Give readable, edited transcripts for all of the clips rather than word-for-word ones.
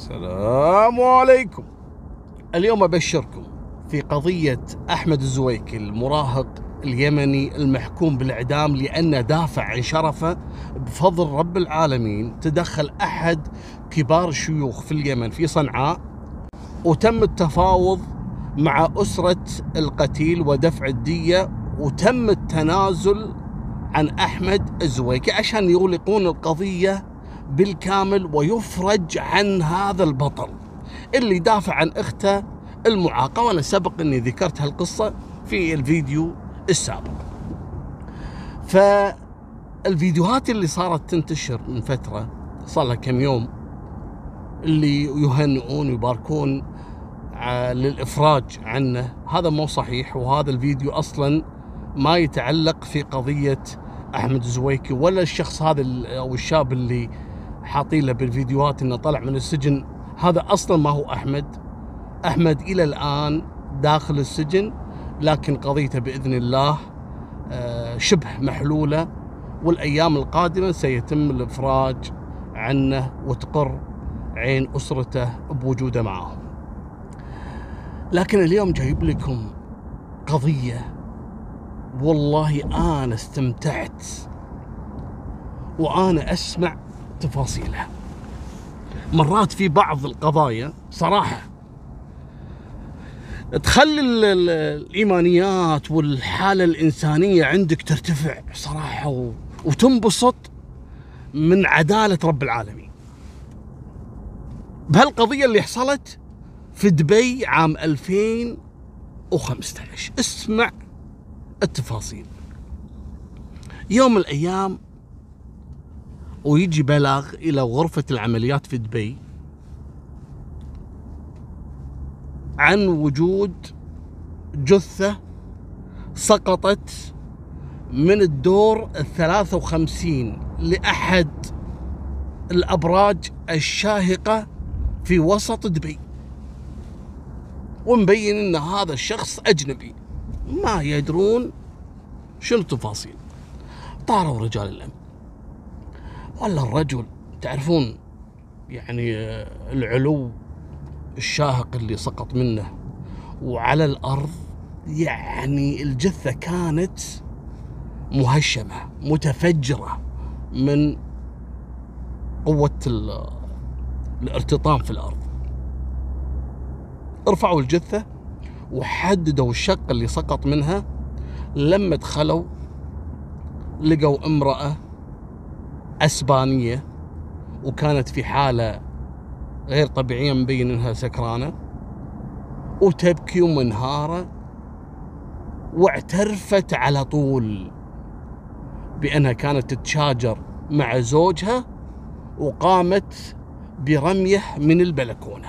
السلام عليكم. اليوم أبشركم في قضية أحمد الزويكي المراهق اليمني المحكوم بالإعدام لأنه دافع عن شرفه. بفضل رب العالمين تدخل أحد كبار الشيوخ في اليمن في صنعاء، وتم التفاوض مع أسرة القتيل ودفع الدية، وتم التنازل عن أحمد الزويكي عشان يغلقون القضية بالكامل ويفرج عن هذا البطل اللي دافع عن اخته المعاقة. وانا سبق اني ذكرت هالقصة في الفيديو السابق. فالفيديوهات اللي صارت تنتشر من فترة، صار لها كم يوم، اللي يهنئون ويباركون للإفراج عنه، هذا مو صحيح. وهذا الفيديو أصلا ما يتعلق في قضية أحمد الزويكي ولا الشخص هذا أو الشاب اللي حاطين له بالفيديوهات إنه طلع من السجن. هذا أصلا ما هو أحمد إلى الآن داخل السجن، لكن قضيته بإذن الله شبه محلولة، والأيام القادمة سيتم الإفراج عنه وتقر عين أسرته بوجوده معهم. لكن اليوم جايب لكم قضية والله أنا استمتعت وأنا أسمع تفاصيلها. مرات في بعض القضايا صراحة تخلي الإيمانيات والحالة الإنسانية عندك ترتفع صراحة، وتنبسط من عدالة رب العالمين. بهالقضية اللي حصلت في دبي عام 2015، اسمع التفاصيل. يوم من الأيام ويجي بلاغ إلى غرفة العمليات في دبي عن وجود جثة سقطت من الدور 53 لأحد الأبراج الشاهقة في وسط دبي، ومبين أن هذا الشخص أجنبي، ما يدرون شنو التفاصيل. طاروا رجال الأمن، ولا الرجل تعرفون يعني العلو الشاهق اللي سقط منه وعلى الأرض، يعني الجثة كانت مهشمة متفجرة من قوة الارتطام في الأرض. رفعوا الجثة وحددوا الشقة اللي سقط منها. لما دخلوا لقوا امرأة أسبانية، وكانت في حالة غير طبيعية، مبين انها سكرانة وتبكي ومنهارة، واعترفت على طول بأنها كانت تتشاجر مع زوجها، وقامت برميه من البلكونة.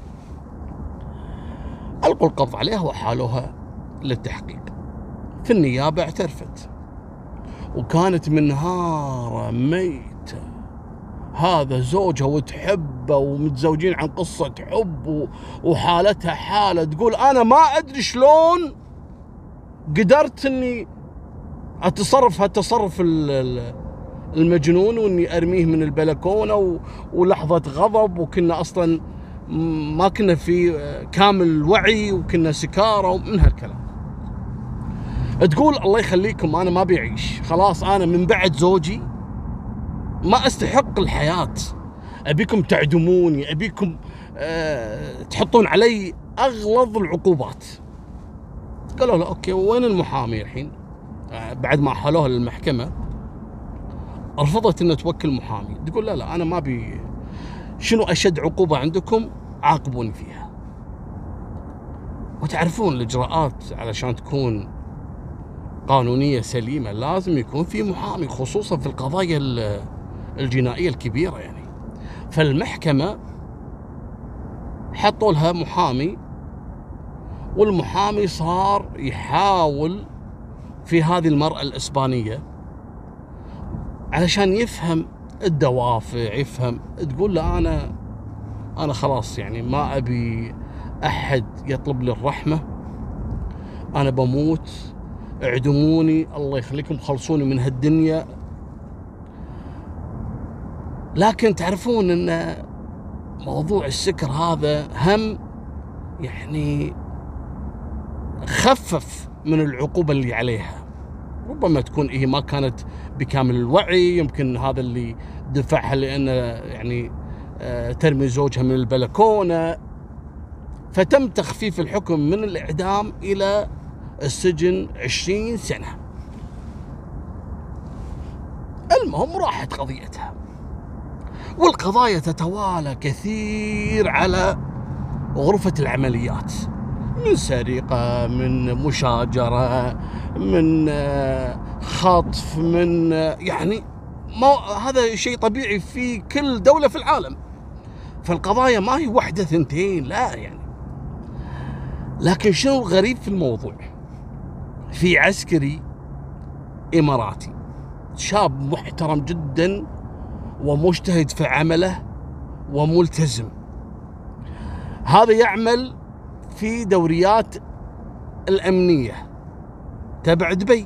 ألقوا القبض عليها وحالوها للتحقيق. في النيابة اعترفت وكانت منهارة ميتة، هذا زوجها وتحبه ومتزوجين عن قصة حب، وحالتها حالة تقول أنا ما أدري شلون قدرت أني أتصرف هالتصرف المجنون، وأني أرميه من البلكونة ولحظة غضب، وكنا أصلا ما كنا في كامل الوعي وكنا سكارى ومن هالكلام. تقول الله يخليكم أنا ما بيعيش، خلاص أنا من بعد زوجي ما أستحق الحياة، أبيكم تعدموني، أبيكم تحطون علي أغلظ العقوبات. قالوا له أوكي، وين المحامي الحين؟ بعد ما حالوها للمحكمة رفضت أن توكل محامي. تقول لا أنا ما بي، شنو أشد عقوبة عندكم عاقبوني فيها. وتعرفون الإجراءات علشان تكون قانونية سليمة لازم يكون في محامي، خصوصا في القضايا الجنائية الكبيرة يعني. فالمحكمة حطوا لها محامي، والمحامي صار يحاول في هذه المرأة الإسبانية علشان يفهم الدوافع، يفهم. تقول له أنا خلاص يعني ما أبي أحد يطلب لي الرحمة، أنا بموت، اعدموني، الله يخليكم خلصوني من هالدنيا. لكن تعرفون أن موضوع السكر هذا هم يعني خفف من العقوبة اللي عليها. ربما تكون هي ما كانت بكامل الوعي، يمكن هذا اللي دفعها لأن يعني ترمي زوجها من البلكونة، فتم تخفيف الحكم من الإعدام إلى السجن 20 سنة. المهم راحت قضيتها، والقضايا تتوالى كثير على غرفة العمليات، من سرقة، من مشاجرة، من خطف، من يعني هذا شيء طبيعي في كل دولة في العالم. فالقضايا ما هي واحدة ثنتين، لا يعني. لكن شنو الغريب في الموضوع؟ في عسكري إماراتي شاب محترم جدا ومجتهد في عمله وملتزم، هذا يعمل في دوريات الأمنية تبع دبي.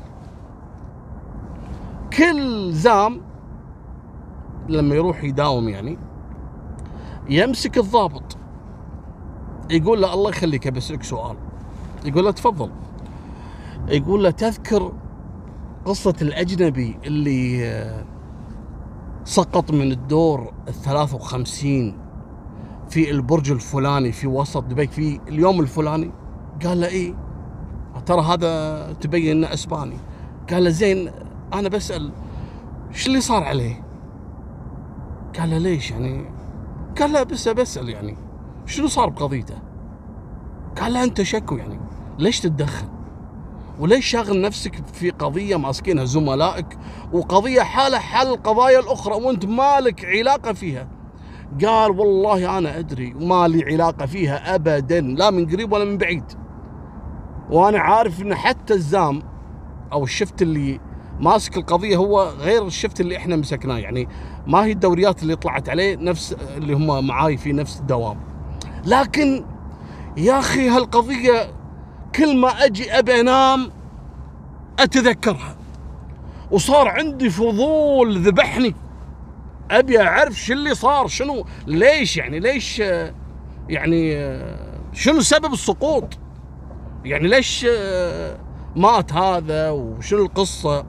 كل زام لما يروح يداوم يعني يمسك الضابط، يقول له الله يخليك بسألك سؤال، يقول له تفضل. يقول له تذكر قصة الأجنبي اللي سقط من الدور 53 في البرج الفلاني في وسط دبي في اليوم الفلاني؟ قال له إيه، ترى هذا تبين انه اسباني. قال له زين انا بسأل شو اللي صار عليه؟ قال له ليش يعني؟ قال له بس بسأل يعني شنو صار بقضيته؟ قال له انت شكو يعني ليش تتدخل؟ وليش شاغل نفسك في قضية ماسكينها زملائك وقضية حالة حل القضايا الأخرى وأنت مالك علاقة فيها؟ قال والله أنا أدري وما لي علاقة فيها أبدا، لا من قريب ولا من بعيد، وأنا عارف إن حتى الزام أو الشفت اللي ماسك القضية هو غير الشفت اللي إحنا مسكناه، يعني ما هي الدوريات اللي طلعت عليه نفس اللي هم معاي في نفس الدوام. لكن يا أخي هالقضية كل ما أجي أبي أنام أتذكرها، وصار عندي فضول ذبحني، أبي أعرف شو اللي صار، شنو ليش يعني ليش يعني شنو سبب السقوط، يعني ليش مات هذا وشنو القصة.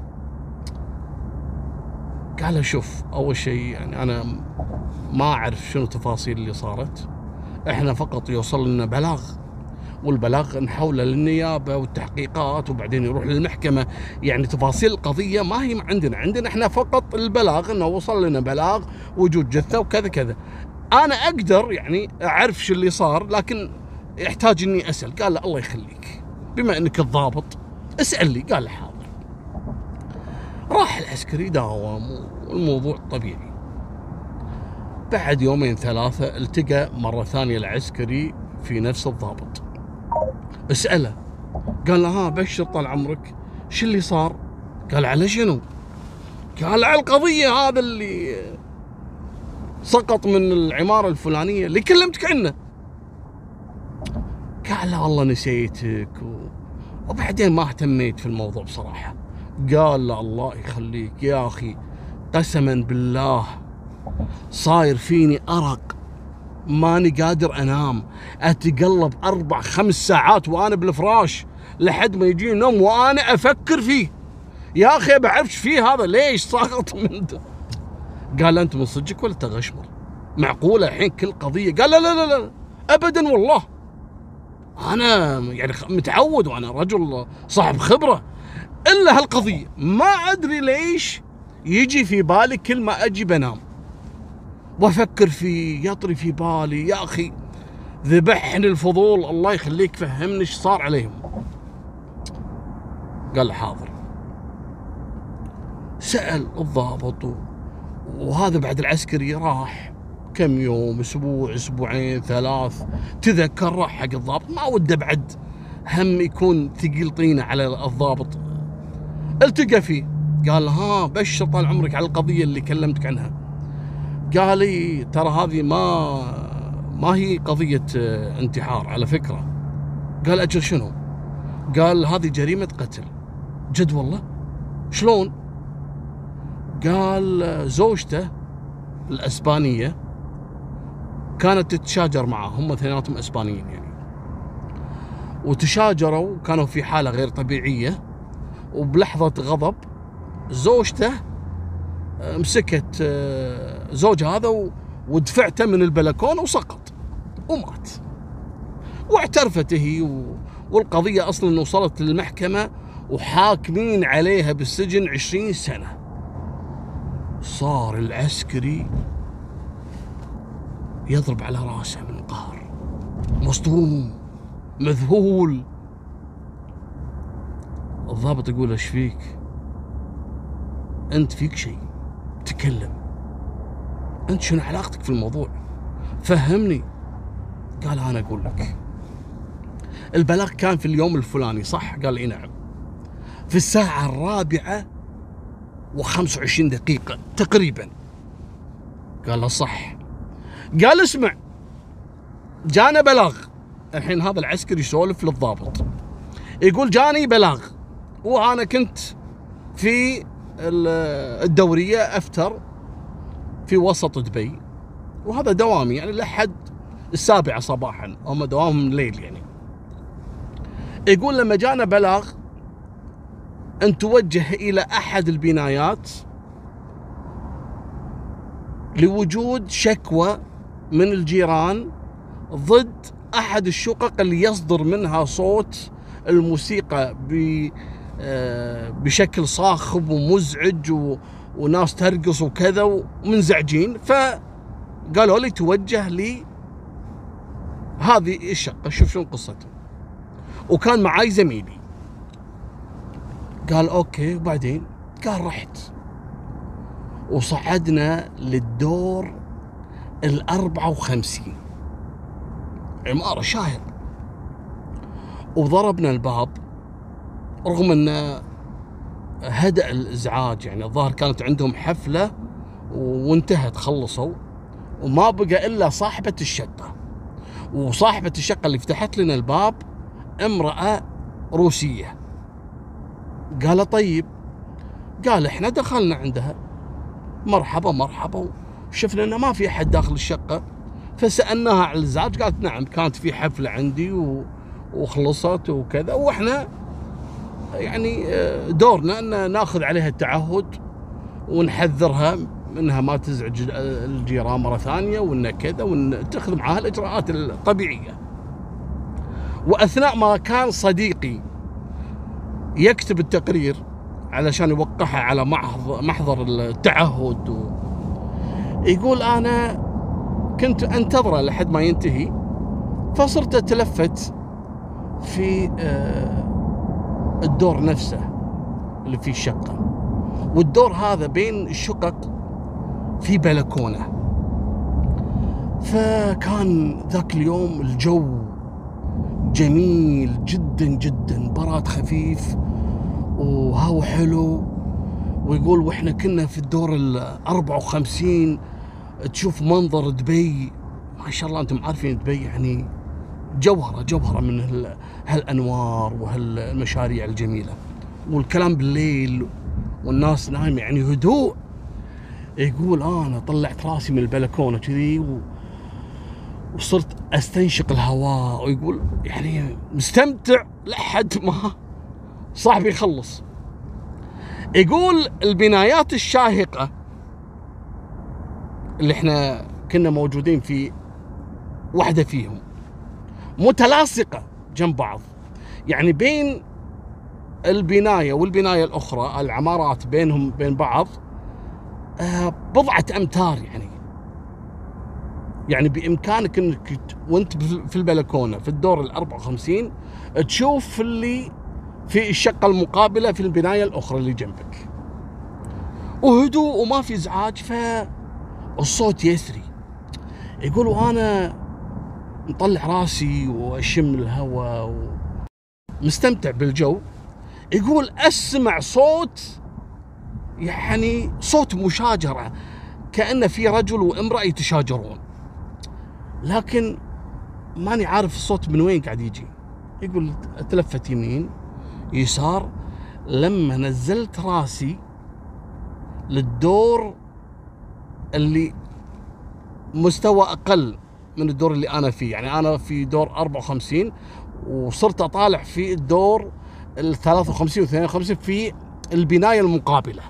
قال شوف أول شيء يعني أنا ما أعرف شنو التفاصيل اللي صارت، إحنا فقط يوصل لنا بلاغ، والبلاغ نحوله للنيابة والتحقيقات وبعدين يروح للمحكمة، يعني تفاصيل القضية ما هي عندنا احنا فقط البلاغ انه وصل لنا بلاغ وجود جثة وكذا كذا. انا اقدر يعني اعرف شو اللي صار، لكن يحتاج اني اسأل. قال له الله يخليك بما انك الضابط اسأل لي. قال له حاضر. راح العسكري داوم والموضوع طبيعي. بعد يومين ثلاثة التقى مرة ثانية العسكري في نفس الضابط، اسأله. قال له ها بشر طال عمرك شو اللي صار؟ قال على شنو؟ قال على القضية هذا اللي سقط من العمارة الفلانية اللي كلمتك عنه. قال له والله نسيتك وبعدين ما اهتميت في الموضوع بصراحة. قال له الله يخليك يا أخي قسما بالله صاير فيني أرق، ماني قادر أنام، أتقلب 4-5 ساعات وأنا بالفراش لحد ما يجي نوم وأنا أفكر فيه. يا أخي بعرفش فيه هذا ليش ساقط من ده. قال أنت من صدقك ولا تغشمر؟ معقولة الحين كل قضية؟ قال لا لا لا لا أبدا والله أنا يعني متعود وأنا رجل صاحب خبرة، إلا هالقضية ما أدري ليش يجي في بالي كل ما أجي بنام وأفكر فيه، يطري في بالي. يا أخي ذبحني الفضول، الله يخليك فهمني ايش صار عليهم. قال حاضر. سأل الضابط وهذا بعد العسكري راح كم يوم، اسبوع، اسبوعين، 3، تذكر راح حق الضابط، ما وده بعد هم يكون ثقيل طينه على الضابط. التقى فيه قال ها بشر طال عمرك على القضية اللي كلمتك عنها. قال لي ترى هذه ما هي قضية انتحار على فكرة. قال أجل شنو؟ قال هذه جريمة قتل. جد والله؟ شلون؟ قال زوجته الأسبانية وكانت تتشاجر معه، هم اثنيناتهم اسبانيين يعني، وتشاجروا، كانوا في حالة غير طبيعية. وبلحظة غضب زوجته مسكت زوج هذا ودفعته من البلكونة وسقط ومات. واعترفت هي، والقضية أصلا وصلت للمحكمة وحاكمين عليها بالسجن 20 سنة. صار العسكري يضرب على راسه من القهر، مصدوم مذهول. الضابط يقول ايش فيك؟ انت فيك شيء، تكلم، انت شنو علاقتك في الموضوع؟ فهمني. قال انا اقول لك، البلاغ كان في اليوم الفلاني صح؟ قال اي نعم، في الساعة 4:25 تقريبا. قال له صح. قال اسمع، جانا بلاغ الحين. هذا العسكري يسولف للضابط، يقول جاني بلاغ وانا كنت في الدورية افتر في وسط دبي، وهذا دوامي يعني لحد 7 صباحا، هم دوامهم الليل يعني. يقول لما جانا بلاغ ان توجه الى احد البنايات لوجود شكوى من الجيران ضد احد الشقق اللي يصدر منها صوت الموسيقى بشكل صاخب ومزعج، وناس ترقص وكذا ومنزعجين. فقالوا لي توجه لي هذه الشقة، شوف شنو قصته. وكان معاي زميلي. قال اوكي. وبعدين قال رحت وصعدنا للدور 54، عمارة شاهق، وضربنا الباب رغم ان هدأ الازعاج يعني. الظاهر كانت عندهم حفلة وانتهت، خلصوا، وما بقى الا صاحبة الشقة. وصاحبة الشقة اللي فتحت لنا الباب امرأة روسية. قال طيب. قال احنا دخلنا عندها، مرحبا مرحبا، وشفنا انه ما في احد داخل الشقة، فسألناها على الازعاج، قالت نعم كانت في حفلة عندي وخلصت وكذا، واحنا يعني دورنا ان ناخذ عليها التعهد ونحذرها منها ما تزعج الجيران مرة ثانية، وان كذا، ونتخذ معها الاجراءات الطبيعية. واثناء ما كان صديقي يكتب التقرير علشان يوقعها على محضر التعهد، يقول انا كنت انتظره لحد ما ينتهي، فصرت اتلفت في الدور نفسه اللي فيه الشقة، والدور هذا بين الشقق في بلكونة. فكان ذاك اليوم الجو جميل جدا جدا، براد خفيف وهو حلو. ويقول واحنا كنا في الدور 54 تشوف منظر دبي، ما شاء الله انتم عارفين دبي يعني جوهرة جوهرة من هالانوار وهالمشاريع الجميلة، والكلام بالليل والناس نايمة يعني هدوء. يقول انا طلعت راسي من البلكونة كذي وصرت استنشق الهواء، ويقول يعني مستمتع لحد ما صاحبي يخلص. يقول البنايات الشاهقة اللي احنا كنا موجودين في واحدة فيهم متلاصقة جنب بعض، يعني بين البناية والبناية الأخرى العمارات بينهم بين بعض 1 أمتار يعني بإمكانك أنك وانت في البلكونة في الدور 54 تشوف اللي في الشقة المقابلة في البناية الأخرى اللي جنبك، وهدوء وما في إزعاج، فالصوت يسري. يقول وأنا مطلع راسي وأشم الهواء ومستمتع بالجو، يقول أسمع صوت يعني صوت مشاجرة، كأن في رجل وامرأة يتشاجرون، لكن ماني عارف الصوت من وين قاعد يجي. يقول اتلفت يمين يسار، لما نزلت راسي للدور اللي مستوى أقل من الدور اللي انا فيه، يعني انا في دور 54 وصرت اطالع في الدور ال 53 و 52 في البنايه المقابله،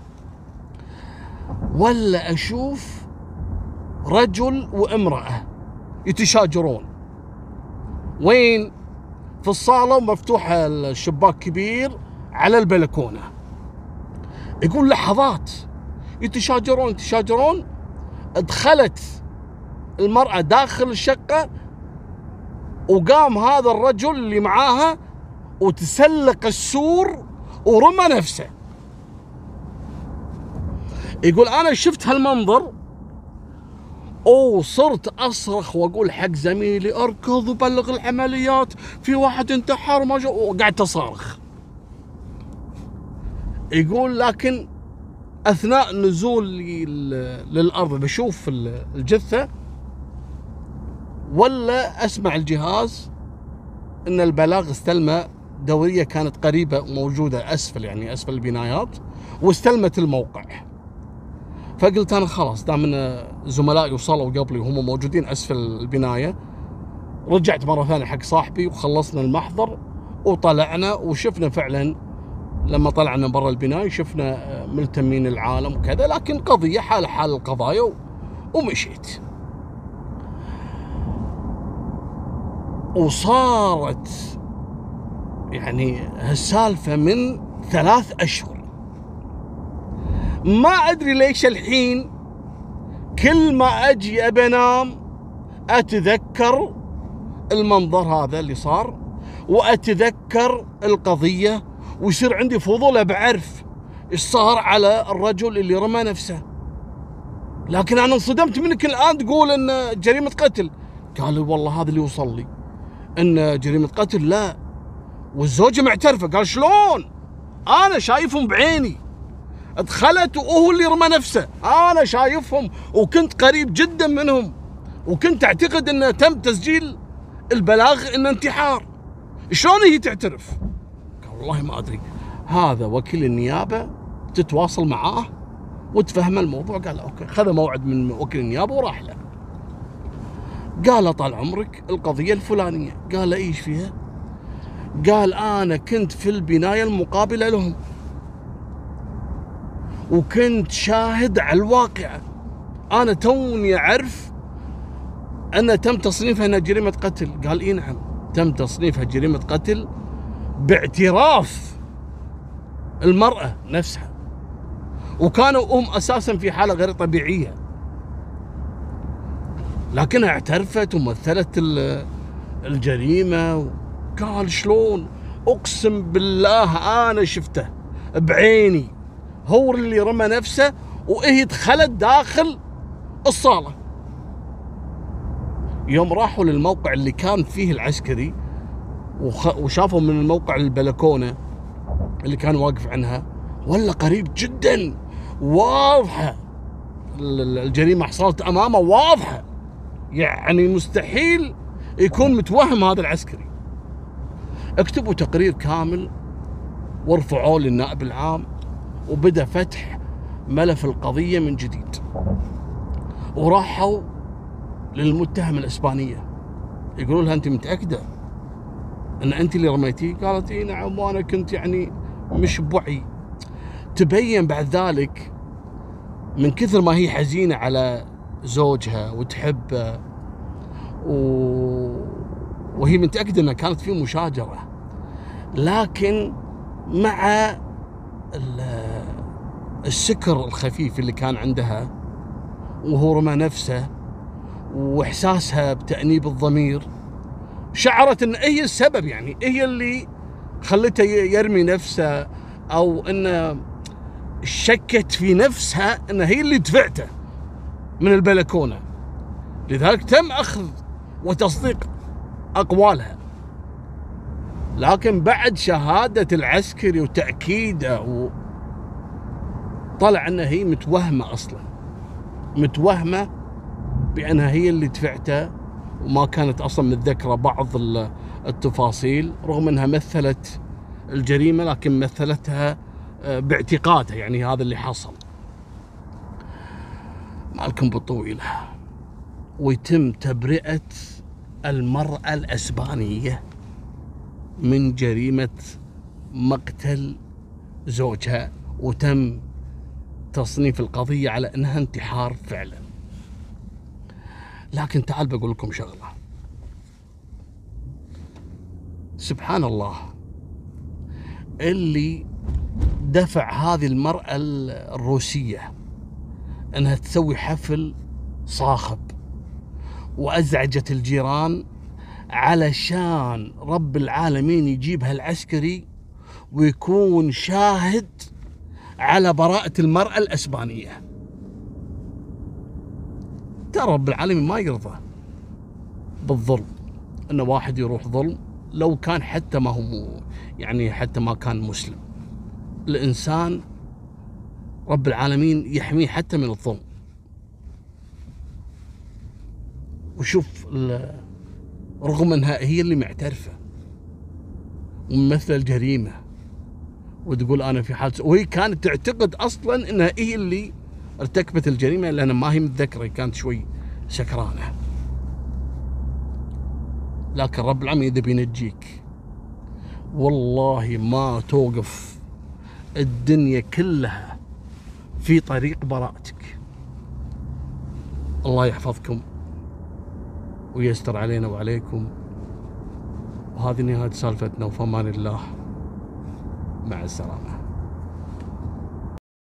ولا اشوف رجل وامراه يتشاجرون. وين؟ في الصاله ومفتوحه الشباك كبير على البلكونه. يقول لحظات يتشاجرون، دخلت المرأة داخل الشقة وقام هذا الرجل اللي معاها وتسلق السور ورمى نفسه. يقول أنا شفت هالمنظر وصرت أصرخ وأقول حق زميلي أركض وبلغ العمليات، في واحد انتحر وقعدت أصارخ. يقول لكن أثناء نزولي للأرض بشوف الجثة ولا أسمع الجهاز إن البلاغ استلمة دورية كانت قريبة موجودة أسفل، يعني أسفل البنايات، واستلمت الموقع. فقلت أنا خلاص دام إن زملائي وصلوا قبلي وهم موجودين أسفل البناية، رجعت مرة ثانية حق صاحبي وخلصنا المحضر وطلعنا وشفنا فعلا. لما طلعنا برا البناية شفنا ملتمين العالم وكذا، لكن قضية حال القضايا ومشيت. وصارت يعني هالسالفة من 3 أشهر. ما أدري ليش الحين كل ما أجي أبي أنام أتذكر المنظر هذا اللي صار، وأتذكر القضية، ويصير عندي فضول بعرف ايش صار على الرجل اللي رمى نفسه. لكن انا انصدمت منك الان تقول ان جريمة قتل. قال والله هذا اللي وصل لي ان جريمة قتل لا، والزوجة معترفة. قال شلون؟ انا شايفهم بعيني، دخلت وهو اللي رمى نفسه، انا شايفهم وكنت قريب جدا منهم، وكنت اعتقد انه تم تسجيل البلاغ انه انتحار. شلون هي تعترف؟ والله ما أدري. هذا وكيل النيابة تتواصل معاه وتفهم الموضوع. قال أوكي، خذ موعد من وكيل النيابة وراح له. قال له طال عمرك القضية الفلانية. قال له إيش فيها؟ قال أنا كنت في البناية المقابلة لهم وكنت شاهد على الواقعة، أنا توني أعرف أن تم تصنيفها أنها جريمة قتل. قال إيه نعم، تم تصنيفها جريمة قتل باعتراف المرأة نفسها، وكانوا هم أساسا في حالة غير طبيعية، لكنها اعترفت ومثلت الجريمة. قال شلون؟ أقسم بالله أنا شفته بعيني، هو اللي رمى نفسه وإيه دخلت داخل الصالة. يوم راحوا للموقع اللي كان فيه العسكري وشافوا من الموقع البلكونة اللي كان واقف عنها، ولا قريب جدا، واضحة الجريمة حصلت أمامه، واضحة، يعني مستحيل يكون متوهم هذا العسكري. اكتبوا تقرير كامل وارفعوه للنائب العام، وبدأ فتح ملف القضية من جديد. وراحوا للمتهم الإسبانية يقولوا لها أنت متأكدة أن أنت اللي رميتيه؟ قالت إيه نعم، وأنا كنت يعني مش بوعي. تبين بعد ذلك من كثر ما هي حزينة على زوجها وتحبه وهي متأكدة أنها كانت في مشاجرة، لكن مع السكر الخفيف اللي كان عندها وهو رمى نفسه وإحساسها بتأنيب الضمير، شعرت أن هي السبب، يعني هي اللي خلته يرمي نفسه، أو أن شكت في نفسها أن هي اللي دفعته من البلكونة. لذلك تم أخذ وتصديق أقوالها، لكن بعد شهادة العسكري وتأكيده طلع أنها هي متوهمة أصلا، متوهمة بأنها هي اللي دفعته، وما كانت أصلا متذكرة بعض التفاصيل، رغم أنها مثلت الجريمة لكن مثلتها باعتقادها، يعني هذا اللي حصل. مالكم بالطويلة. ويتم تبرئة المرأة الأسبانية من جريمة مقتل زوجها، وتم تصنيف القضية على أنها انتحار فعلا. لكن تعال بقول لكم شغلة، سبحان الله، اللي دفع هذه المرأة الروسية أنها تسوي حفل صاخب وأزعجت الجيران علشان رب العالمين يجيبها العسكري ويكون شاهد على براءة المرأة الأسبانية. ترى رب العالمين ما يرضى بالظلم، أن واحد يروح ظلم لو كان حتى ما هو يعني حتى ما كان مسلم. الإنسان رب العالمين يحميه حتى من الظلم. وشوف رغم أنها هي اللي معترفة وممثلة الجريمة وتقول أنا في حال، وهي كانت تعتقد أصلا أنها هي اللي ارتكبت الجريمة، لأن ما هي متذكرة، كانت شوي سكرانة. لكن رب العالمين إذا بينجيك والله ما توقف الدنيا كلها في طريق براءتك. الله يحفظكم ويستر علينا وعليكم. وهذه نهاية سالفتنا، وفمان الله، مع السلامة.